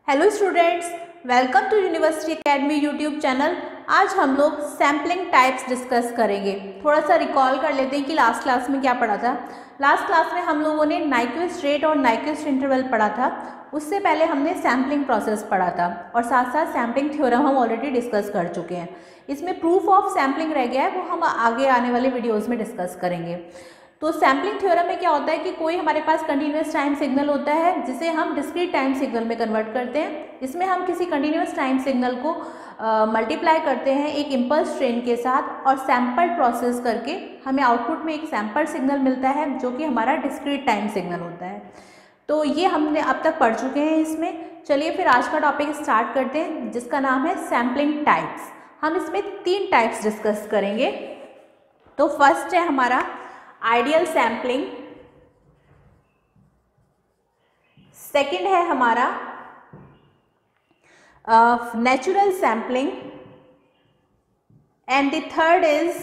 Hello students, welcome to university academy YouTube channel. आज हम लोग सैम्पलिंग टाइप्स डिस्कस करेंगे। थोड़ा सा रिकॉल कर लेते हैं कि लास्ट क्लास में क्या पढ़ा था। लास्ट क्लास में हम लोगों ने नाइक्विस्ट रेट और नाइक्विस्ट इंटरवल पढ़ा था। उससे पहले हमने सैम्पलिंग प्रोसेस पढ़ा था और साथ साथ सैम्पलिंग थ्योरम हम ऑलरेडी डिस्कस कर चुके हैं। इसमें प्रूफ ऑफ सैम्पलिंग रह गया है, वो हम आगे आने वाले वीडियोज़ में डिस्कस करेंगे। तो सैम्पलिंग थ्योरम में क्या होता है कि कोई हमारे पास कंटिन्यूस टाइम सिग्नल होता है जिसे हम डिस्क्रीट टाइम सिग्नल में कन्वर्ट करते हैं। इसमें हम किसी कंटिन्यूस टाइम सिग्नल को मल्टीप्लाई करते हैं एक इम्पल्स ट्रेन के साथ और सैम्पल प्रोसेस करके हमें आउटपुट में एक सैम्पल सिग्नल मिलता है जो कि हमारा डिस्क्रीट टाइम सिग्नल होता है। तो ये हमने अब तक पढ़ चुके हैं इसमें। चलिए फिर आज का टॉपिक स्टार्ट करते हैं जिसका नाम है सैम्पलिंग टाइप्स। हम इसमें 3 टाइप्स डिस्कस करेंगे। तो फर्स्ट है हमारा आइडियल सैम्पलिंग, सेकंड है हमारा natural sampling and the third is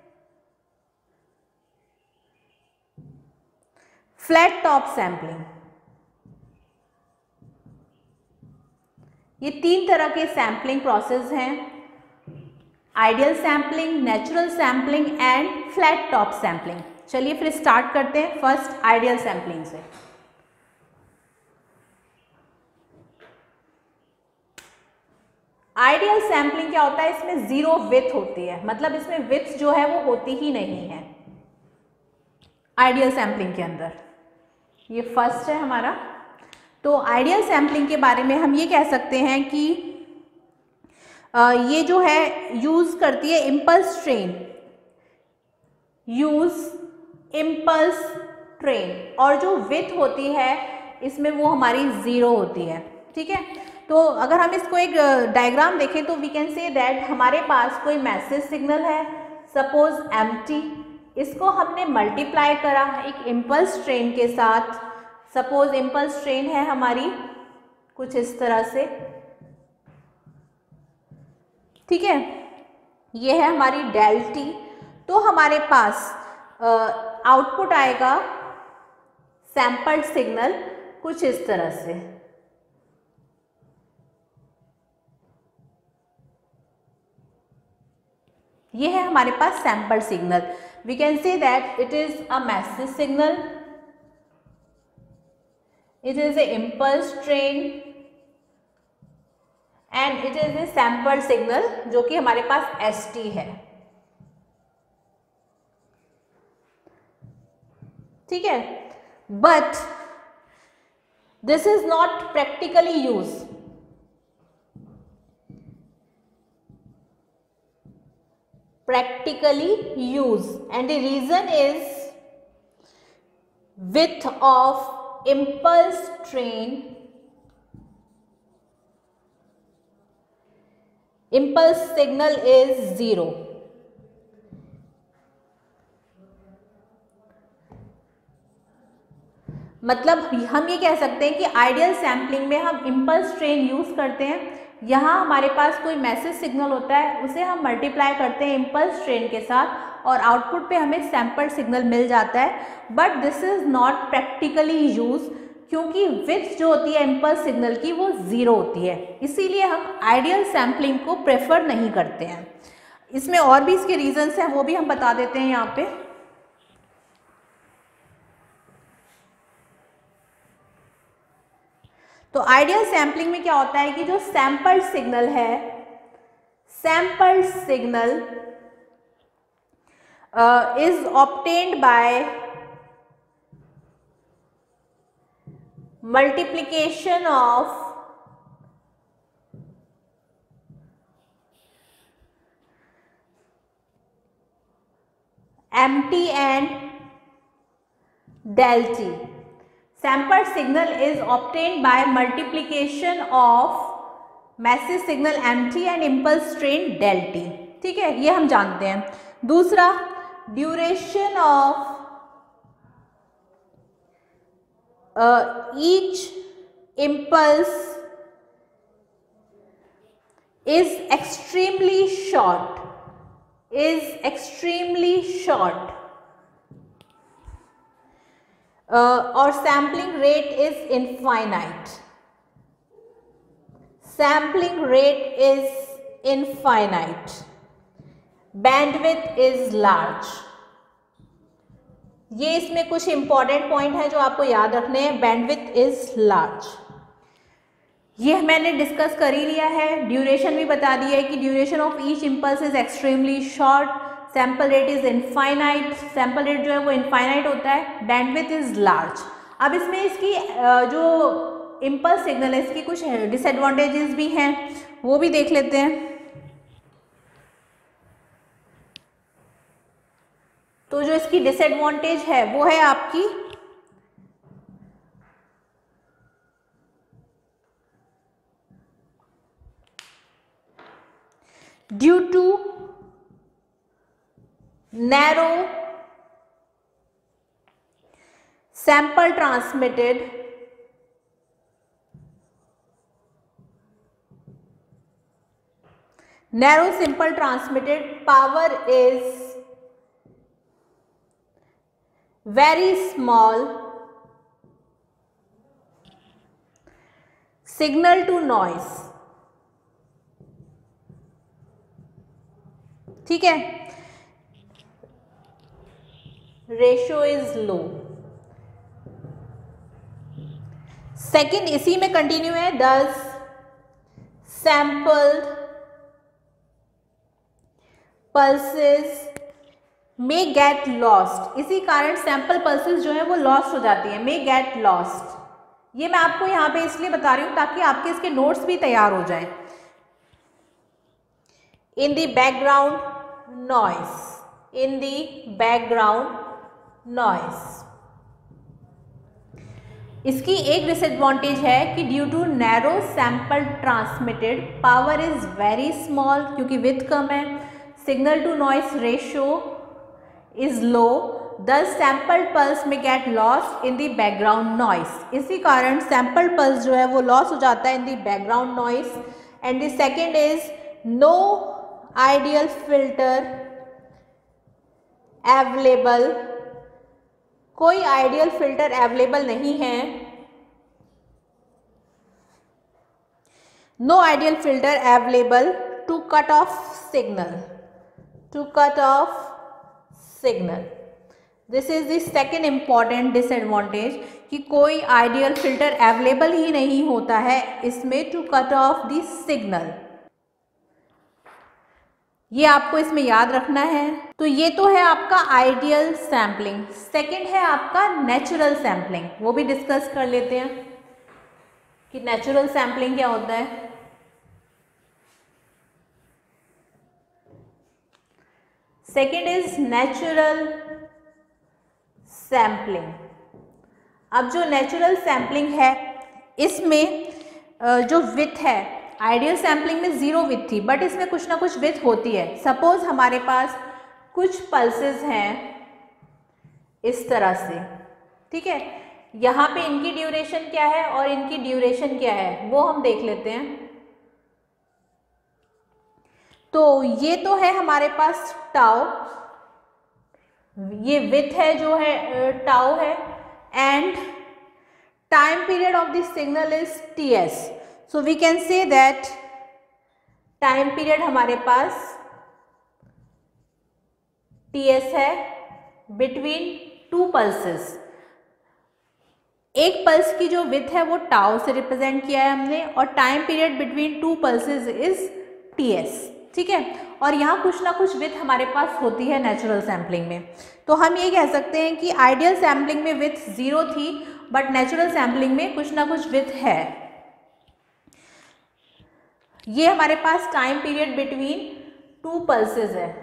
flat top sampling. ये 3 तरह के सैम्पलिंग प्रोसेस हैं, ideal sampling, natural sampling and flat top sampling. चलिए फिर स्टार्ट करते हैं फर्स्ट आइडियल सैम्पलिंग से। आइडियल सैम्पलिंग क्या होता है, इसमें जीरो विड्थ होती है, मतलब इसमें विड्थ जो है वो होती ही नहीं है आइडियल सैम्पलिंग के अंदर। ये फर्स्ट है हमारा। तो आइडियल सैम्पलिंग के बारे में हम ये कह सकते हैं कि ये जो है यूज करती है impulse train, use impulse train, और जो विड्थ होती है इसमें वो हमारी जीरो होती है। ठीक है, तो अगर हम इसको एक डायग्राम देखें तो वी कैन से दैट हमारे पास कोई मैसेज सिग्नल है, सपोज एम्प्टी, इसको हमने मल्टीप्लाई करा एक इम्पल्स ट्रेन के साथ। सपोज इम्पल्स ट्रेन है हमारी कुछ इस तरह से, ठीक है, ये है हमारी डेल टी। तो हमारे पास आउटपुट आएगा सैंपल्ड सिग्नल कुछ इस तरह से। ये है हमारे पास sampled signal. We can say that it is a message signal, it is a impulse train and it is a sampled signal जो कि हमारे पास ST है। ठीक है, but this is not practically use. Practically use and the reason is width of impulse train, impulse signal is 0. मतलब हम ये कह सकते हैं कि आइडियल सैम्पलिंग में हम इम्पल्स ट्रेन यूज करते हैं। यहाँ हमारे पास कोई मैसेज सिग्नल होता है, उसे हम मल्टीप्लाई करते हैं इम्पल्स ट्रेन के साथ और आउटपुट पे हमें सैंपल्ड सिग्नल मिल जाता है। But this is not practically use, क्योंकि विड्थ जो होती है इम्पल्स सिग्नल की वो 0 होती है, इसीलिए हम आइडियल सैम्पलिंग को प्रेफर नहीं करते हैं। इसमें और भी इसके रीजंस हैं, वो भी हम बता देते हैं यहाँ पे। तो आइडियल सैम्पलिंग में क्या होता है कि जो सैंपल्ड सिग्नल है, sampled signal is obtained by multiplication of m t and del t. Sampled signal is obtained by multiplication of message signal MT and impulse train del T। ठीक है, ये हम जानते हैं। दूसरा, duration of each impulse is extremely short, is extremely short। और sampling rate is infinite. Sampling rate is infinite, bandwidth is large. ये इसमें कुछ इंपॉर्टेंट पॉइंट है जो आपको याद रखने हैं। बैंडविड्थ इज लार्ज, ये मैंने डिस्कस कर ही लिया है। ड्यूरेशन भी बता दिया है कि duration of each impulse is extremely short, sample rate is infinite, sample rate जो है वो इनफाइनाइट होता है, बैंडविड्थ इज लार्ज। अब इसमें इसकी जो इम्पल्स सिग्नल है इसकी कुछ डिसएडवांटेजेस भी हैं, वो भी देख लेते हैं। तो जो इसकी डिसएडवांटेज है वो है आपकी due to narrow sample transmitted power is very small, signal to noise, ठीक है, रेशियो इज लो। सेकेंड इसी में कंटिन्यू है, thus sampled pulses may get lost, इसी कारण सैंपल पल्सेस जो है वो लॉस्ट हो जाती है, मे गेट लॉस्ट। ये मैं आपको यहाँ पे इसलिए बता रही हूँ ताकि आपके इसके नोट्स भी तैयार हो जाए। In the background noise, in the background noise, इसकी एक डिसएडवांटेज है कि due to narrow sample transmitted power is very small, क्योंकि विड्थ कम है, signal to noise ratio is low, thus sampled pulse may get lost in the background noise, इसी कारण sampled pulse जो है वो loss हो जाता है in the background noise। and the second is no ideal filter available, कोई ideal filter available नहीं है, no ideal filter available to cut off signal, to cut off signal. This is the second important disadvantage कि कोई ideal filter available ही नहीं होता है इसमें to cut off the signal. ये आपको इसमें याद रखना है। तो ये तो है आपका आइडियल सैम्पलिंग। सेकेंड है आपका नेचुरल सैम्पलिंग, वो भी डिस्कस कर लेते हैं कि नेचुरल सैम्पलिंग क्या होता है। Second is natural sampling. अब जो नेचुरल सैम्पलिंग है इसमें जो विथ है, आइडियल सैम्पलिंग में जीरो विथ थी, बट इसमें कुछ ना कुछ विथ होती है। सपोज हमारे पास कुछ पल्सेस हैं इस तरह से, ठीक है, यहाँ पे इनकी ड्यूरेशन क्या है और इनकी ड्यूरेशन क्या है वो हम देख लेते हैं। तो ये तो है हमारे पास टाउ, ये विथ है जो है टाउ है, and time period of the signal is ts। So we can say that time period हमारे पास ts है बिटवीन टू पल्सेस। एक पल्स की जो विथ है वो टाउ से रिप्रेजेंट किया है हमने, और time period between two pulses is ts, ठीक है। और यहाँ कुछ ना कुछ विथ हमारे पास होती है नेचुरल सैम्पलिंग में। तो हम ये कह सकते हैं कि आइडियल सैम्पलिंग में विथ जीरो थी, बट नेचुरल सैम्पलिंग में कुछ ना कुछ विथ है। ये हमारे पास time period between two pulses है,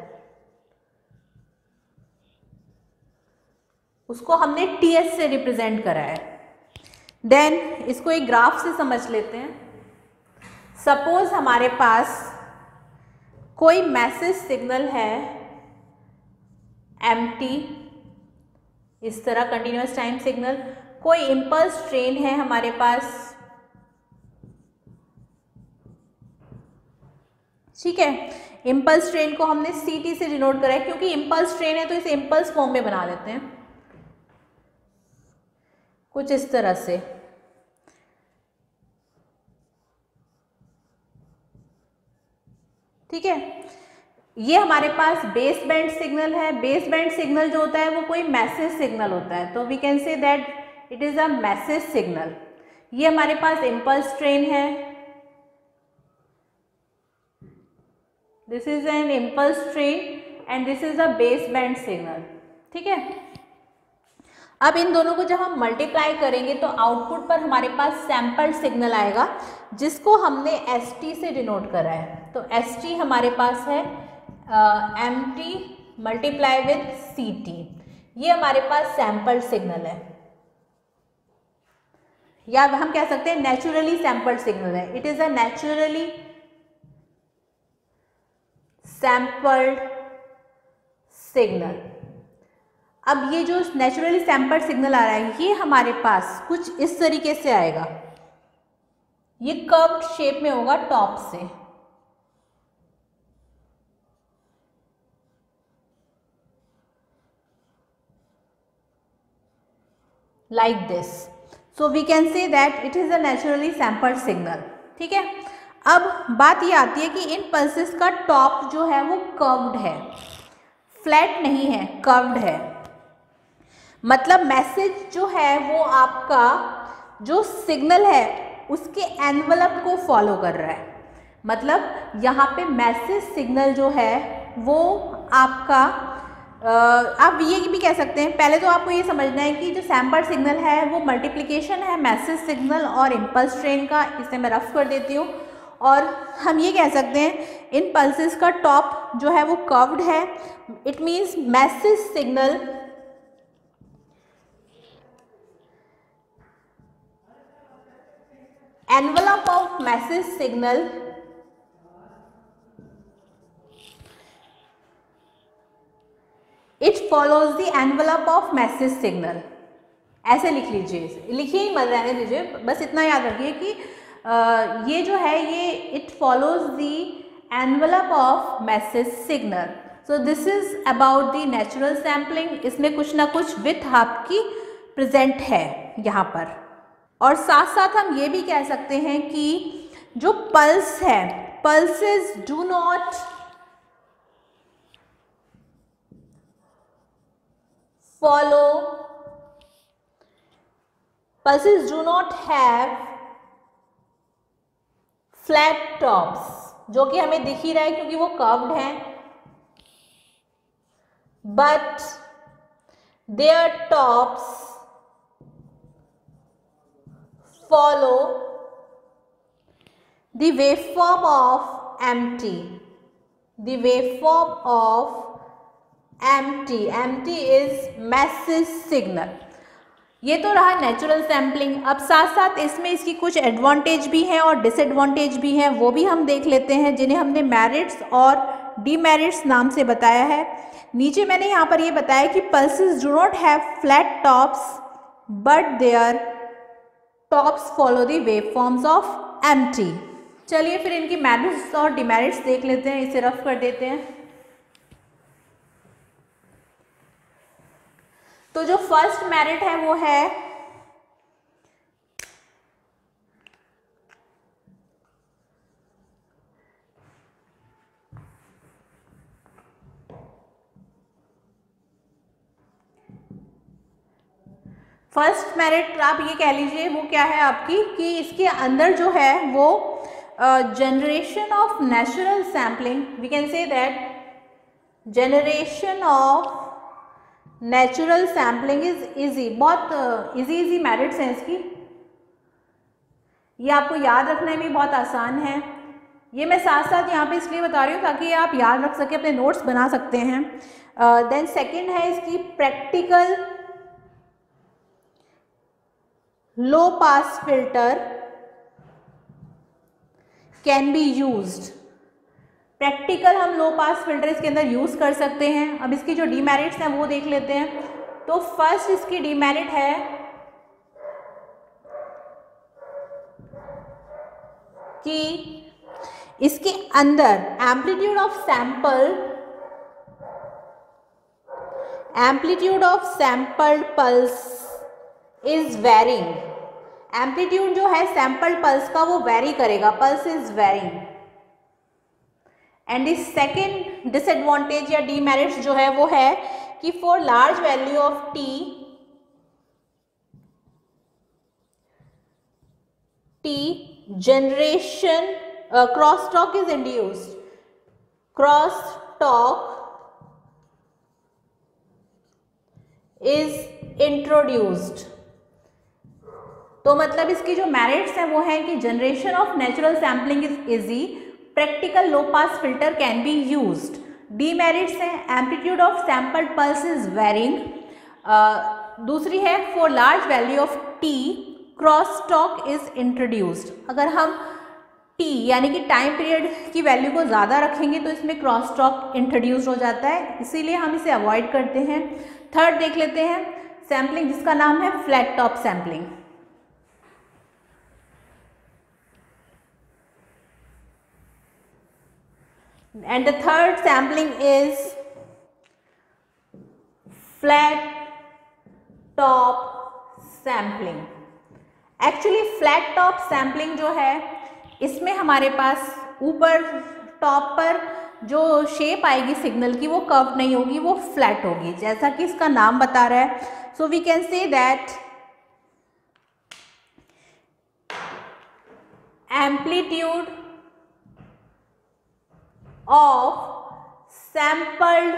उसको हमने ts से रिप्रेजेंट करा है। देन इसको एक ग्राफ से समझ लेते हैं। सपोज हमारे पास कोई मैसेज सिग्नल है एम्प्टी, इस तरह कंटिन्यूअस टाइम सिग्नल, कोई इम्पल्स ट्रेन है हमारे पास, ठीक है। इम्पल्स ट्रेन को हमने CT से डिनोट करा है, क्योंकि इम्पल्स ट्रेन है तो इसे इम्पल्स फॉर्म में बना देते हैं कुछ इस तरह से। ये हमारे पास बेस बैंड सिग्नल है। बेस बैंड सिग्नल जो होता है वो कोई मैसेज सिग्नल होता है, तो we can say that it is a message signal. ये हमारे पास इम्पल्स ट्रेन है, this is an impulse train and this is a baseband signal. ठीक है, अब इन दोनों को जब हम मल्टीप्लाई करेंगे तो आउटपुट पर हमारे पास सैंपल सिग्नल आएगा, जिसको हमने ST से डिनोट करा है। तो ST हमारे पास है MT मल्टीप्लाई विद CT, ये हमारे पास सैंपल सिग्नल है, या हम कह सकते हैं नेचुरली सैंपल सिग्नल है। It is a naturally sampled signal. अब ये जो नेचुरली सैंपल्ड सिग्नल आ रहा है ये हमारे पास कुछ इस तरीके से आएगा, ये कर्व्ड शेप में होगा टॉप से, like this. So we can say that it is a naturally sampled signal. ठीक है, अब बात ये आती है कि इन पल्सेस का टॉप जो है वो कर्व्ड है, फ्लैट नहीं है, कर्व्ड है। मतलब मैसेज जो है वो आपका जो सिग्नल है उसके एनवलप को फॉलो कर रहा है। मतलब यहाँ पे मैसेज सिग्नल जो है वो आपका आप ये भी कह सकते हैं, पहले तो आपको ये समझना है कि जो सैंपल सिग्नल है वो मल्टीप्लिकेशन है मैसेज सिग्नल और इम्पल्स ट्रेन का। इसे मैं रफ कर देती हूँ और हम ये कह सकते हैं इन पल्सेस का टॉप जो है वो कर्व्ड है। It means message signal envelope of message signal it follows the envelope of message signal। ऐसे लिख लीजिए, इसे लिखिए ही मत रहने दीजिए, बस इतना याद रखिए कि ये जो है ये it follows the envelope of message signal. So this is about the natural sampling. इसमें कुछ ना कुछ विथ आपकी प्रेजेंट है यहाँ पर। और साथ साथ हम ये भी कह सकते हैं कि जो पल्स है, pulses do not follow, pulses do not have flat tops, जो कि हमें दिख ही रहा है क्योंकि वो कर्व्ड है, but their tops follow the waveform of MT, the waveform of MT is message signal। ये तो रहा नेचुरल सैम्पलिंग। अब साथ साथ इसमें इसकी कुछ एडवांटेज भी हैं और डिसएडवांटेज भी हैं, वो भी हम देख लेते हैं, जिन्हें हमने मेरिट्स और डीमेरिट्स नाम से बताया है। नीचे मैंने यहाँ पर ये बताया कि pulses do not have flat tops but their tops follow the waveforms of m t. चलिए फिर इनकी मेरिट्स और डीमेरिट्स देख लेते हैं, इसे रफ कर देते हैं। तो जो फर्स्ट मेरिट है वो है फर्स्ट मेरिट आप ये कह लीजिए वो क्या है आपकी कि इसके अंदर जो है वो generation of natural sampling, we can say that generation of natural sampling is easy. बहुत इजी मेरिट्स हैं इसकी, ये आपको याद रखने में बहुत आसान है। ये मैं साथ साथ यहाँ पे इसलिए बता रही हूँ ताकि आप याद रख सके, अपने नोट्स बना सकते हैं। देन सेकंड है इसकी practical low pass filter can be used. Practical हम लो पास फिल्टर इसके अंदर यूज कर सकते हैं। अब इसकी जो डीमेरिट्स हैं वो देख लेते हैं। तो फर्स्ट इसकी डीमेरिट है कि इसके अंदर amplitude of sampled pulse is varying. Amplitude जो है सैंपल्ड पल्स का वो वेरी करेगा, pulse is varying. And the second disadvantage या डीमेरिट्स जो है वो है कि for large value of t generation cross talk is induced, cross talk is introduced. तो मतलब इसकी जो मेरिट्स हैं वो है कि generation of natural sampling is easy, practical low pass filter can be used. Demerits हैं amplitude of sampled pulse is varying. दूसरी है for large value of t cross talk is introduced. अगर हम टी यानी कि टाइम पीरियड की value को ज़्यादा रखेंगे तो इसमें क्रॉस टॉक इंट्रोड्यूस हो जाता है, इसीलिए हम इसे अवॉइड करते हैं। थर्ड देख लेते हैं सैम्पलिंग जिसका नाम है flat top sampling. And the third sampling is flat top sampling. Actually flat top sampling जो है इसमें हमारे पास ऊपर टॉप पर जो शेप आएगी सिग्नल की वो कर्व नहीं होगी, वो फ्लैट होगी, जैसा कि इसका नाम बता रहा है। So we can say that amplitude of sampled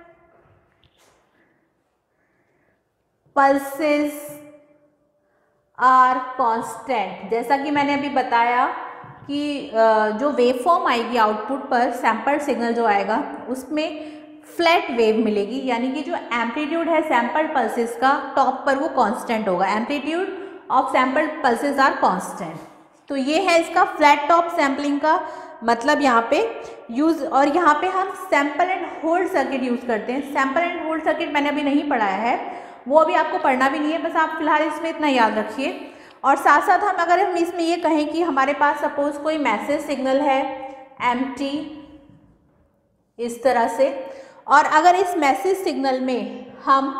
pulses are constant। जैसा कि मैंने अभी बताया कि जो वेव फॉर्म आएगी आउटपुट पर सैम्पल्ड सिग्नल जो आएगा उसमें फ्लैट वेव मिलेगी, यानी कि जो एम्पलीट्यूड है सैम्पल्ड पल्सेस का टॉप पर वो कांस्टेंट होगा। Amplitude of sampled pulses are constant. तो ये है इसका फ्लैट टॉप सैम्पलिंग का मतलब यहाँ पे यूज़। और यहाँ पे हम sample and hold circuit use करते हैं। सैम्पल एंड होल्ड सर्किट मैंने अभी नहीं पढ़ाया है, वो अभी आपको पढ़ना भी नहीं है, बस आप फिलहाल इसमें इतना याद रखिए। और साथ साथ हम इसमें ये कहें कि हमारे पास सपोज कोई मैसेज सिग्नल है एम्प्टी इस तरह से, और अगर इस मैसेज सिग्नल में हम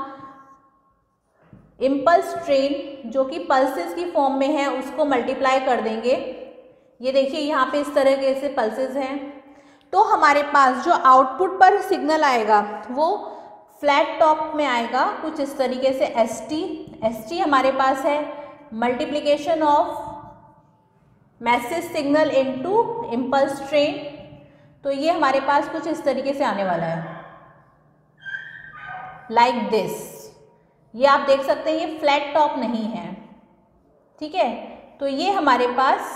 इम्पल्स ट्रेन जो कि पल्सेस की फॉर्म में है उसको मल्टीप्लाई कर देंगे, ये देखिए यहाँ पे इस तरह के से पल्सेस हैं, तो हमारे पास जो आउटपुट पर सिग्नल आएगा वो फ्लैट टॉप में आएगा कुछ इस तरीके से। एस टी हमारे पास है multiplication of message signal into impulse train, तो ये हमारे पास कुछ इस तरीके से आने वाला है लाइक दिस। ये आप देख सकते हैं ये फ्लैट टॉप नहीं है, ठीक है। तो ये हमारे पास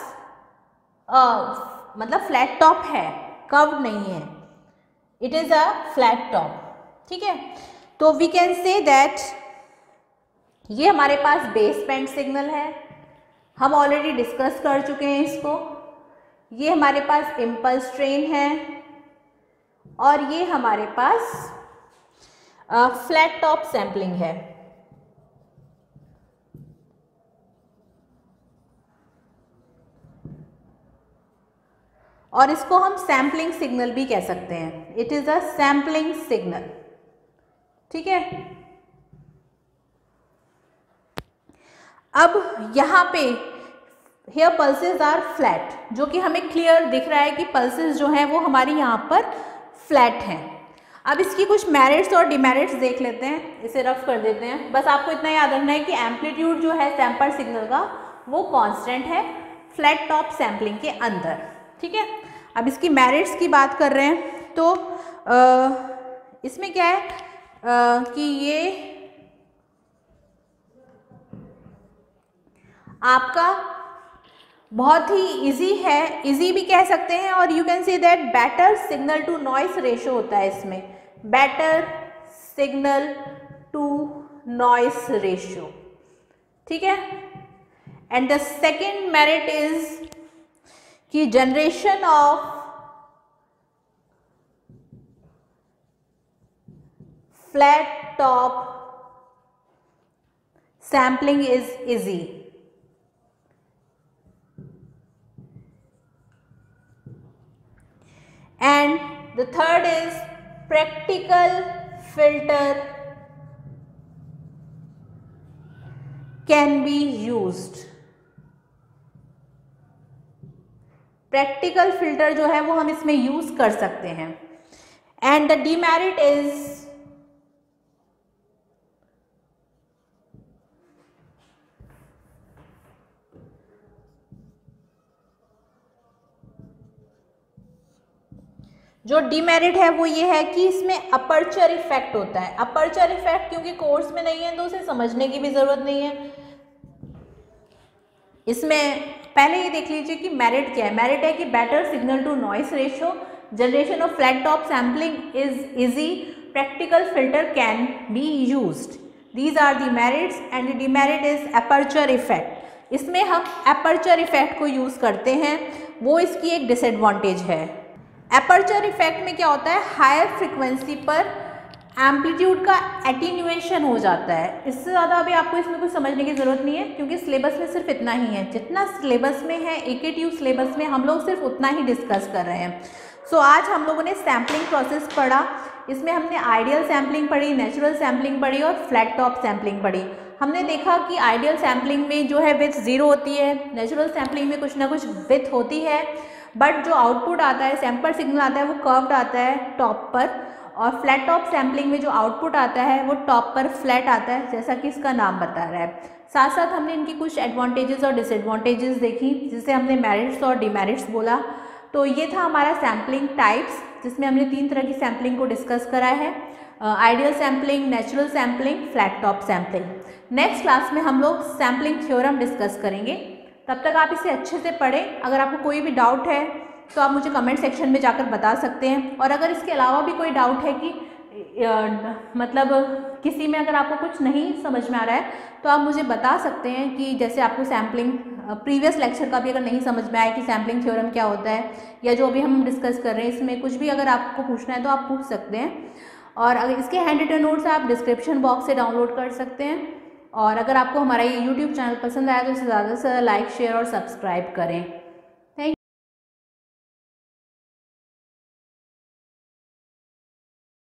मतलब फ्लैट टॉप है, कर्व नहीं है, it is a flat top, ठीक है। तो वी कैन से दैट ये हमारे पास बेस बैंड सिग्नल है, हम ऑलरेडी डिस्कस कर चुके हैं इसको। ये हमारे पास इम्पल्स ट्रेन है और ये हमारे पास फ्लैट टॉप सैम्पलिंग है। और इसको हम सैम्पलिंग सिग्नल भी कह सकते हैं, it is a sampling signal, ठीक है। अब यहाँ पे हियर पल्सेस आर फ्लैट, जो कि हमें क्लियर दिख रहा है कि पल्सेस जो हैं वो हमारी यहाँ पर फ्लैट हैं। अब इसकी कुछ मेरिट्स और डिमेरिट्स देख लेते हैं, इसे रफ कर देते हैं। बस आपको इतना याद रखना है कि एम्पलीट्यूड जो है सैम्पल सिग्नल का वो कांस्टेंट है फ्लैट टॉप सैम्पलिंग के अंदर, ठीक है। अब इसकी मेरिट्स की बात कर रहे हैं तो इसमें क्या है कि ये आपका बहुत ही इजी है, इजी भी कह सकते हैं, और you can say that better signal to noise ratio होता है इसमें, better signal to noise ratio, ठीक है। And the second merit is कि generation of flat top sampling is easy. And the third is practical filter can be used. Practical filter जो है वो हम इसमें यूज कर सकते हैं। एंड द डीमेरिट इज जो डीमेरिट है वो ये है कि इसमें अपर्चर इफेक्ट होता है। अपर्चर इफेक्ट क्योंकि कोर्स में नहीं है तो उसे समझने की भी जरूरत नहीं है। इसमें पहले ये देख लीजिए कि मेरिट क्या है। मेरिट है कि better signal to noise ratio, generation of flat top sampling is easy, practical filter can be used. These are the merits and the demerit is aperture effect. इसमें हम अपर्चर इफेक्ट को use करते हैं, वो इसकी एक डिसएडवांटेज है। Aperture effect में क्या होता है, हायर फ्रिक्वेंसी पर एम्पलीट्यूड का एटीन्यूएशन हो जाता है। इससे ज़्यादा अभी आपको इसमें कुछ समझने की ज़रूरत नहीं है क्योंकि सिलेबस में सिर्फ इतना ही है। जितना सिलेबस में है AKTU सिलेबस में हम लोग सिर्फ उतना ही डिस्कस कर रहे हैं। सो आज हम लोगों ने सैम्पलिंग प्रोसेस पढ़ा। इसमें हमने आइडियल सैम्पलिंग पढ़ी, नेचुरल सैम्पलिंग पढ़ी और फ्लैट टॉप सैम्पलिंग पढ़ी। हमने देखा कि आइडियल सैम्पलिंग में जो है विड्थ 0 होती है, नेचुरल सैम्पलिंग में कुछ ना कुछ विड्थ होती है, बट जो आउटपुट आता है, सैंपल सिग्नल आता है वो कर्व्ड आता है टॉप पर, और फ्लैट टॉप सैम्पलिंग में जो आउटपुट आता है वो टॉप पर फ्लैट आता है, जैसा कि इसका नाम बता रहा है। साथ साथ हमने इनकी कुछ एडवांटेजेस और डिसएडवांटेजेस देखी, जिसे हमने मेरिट्स और डिमेरिट्स बोला। तो ये था हमारा सैम्पलिंग टाइप्स, जिसमें हमने 3 तरह की सैम्पलिंग को डिस्कस करा है, ideal sampling, natural sampling, flat top sampling. Next class में हम लोग सैम्पलिंग थ्योरम डिस्कस करेंगे। तब तक आप इसे अच्छे से पढ़ें। अगर आपको कोई भी डाउट है तो आप मुझे कमेंट सेक्शन में जाकर बता सकते हैं, और अगर इसके अलावा भी कोई डाउट है कि मतलब किसी में अगर आपको कुछ नहीं समझ में आ रहा है तो आप मुझे बता सकते हैं कि जैसे आपको सैम्पलिंग प्रीवियस लेक्चर का भी अगर नहीं समझ में आया कि सैम्पलिंग थ्योरम क्या होता है, या जो भी हम डिस्कस कर रहे हैं इसमें कुछ भी अगर आपको पूछना है तो आप पूछ सकते हैं। और अगर इसके हैंड रिटन नोट्स आप डिस्क्रिप्शन बॉक्स से डाउनलोड कर सकते हैं। और अगर आपको हमारा ये YouTube चैनल पसंद आया तो इसे ज़्यादा से ज़्यादा लाइक, शेयर और सब्सक्राइब करें।